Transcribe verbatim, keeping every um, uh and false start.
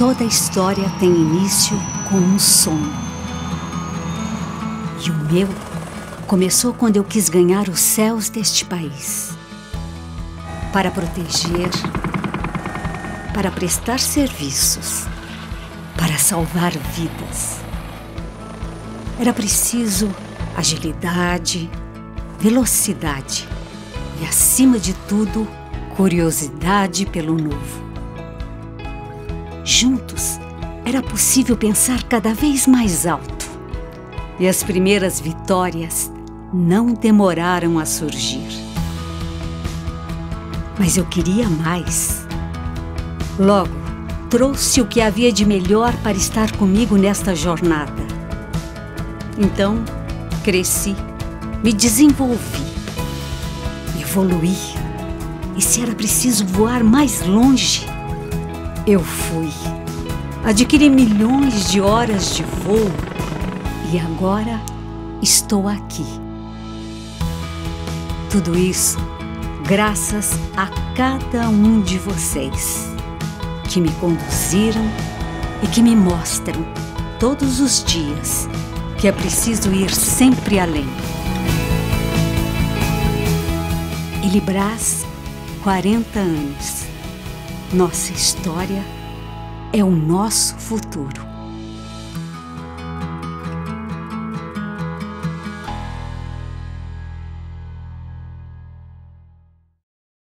Toda história tem início com um sonho. E o meu começou quando eu quis ganhar os céus deste país. Para proteger, para prestar serviços, para salvar vidas. Era preciso agilidade, velocidade e, acima de tudo, curiosidade pelo novo. Juntos, era possível pensar cada vez mais alto. E as primeiras vitórias não demoraram a surgir. Mas eu queria mais. Logo, trouxe o que havia de melhor para estar comigo nesta jornada. Então, cresci, me desenvolvi, evoluí. E se era preciso voar mais longe, eu fui. Adquiri milhões de horas de voo e agora estou aqui. Tudo isso graças a cada um de vocês que me conduziram e que me mostram todos os dias que é preciso ir sempre além. Elibraz, quarenta anos. Nossa história é o nosso futuro.